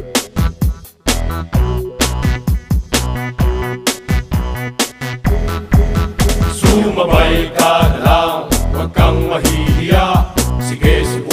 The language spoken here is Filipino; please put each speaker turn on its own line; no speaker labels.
Sumabay ka na lang, huwag kang mahihiya. Sige,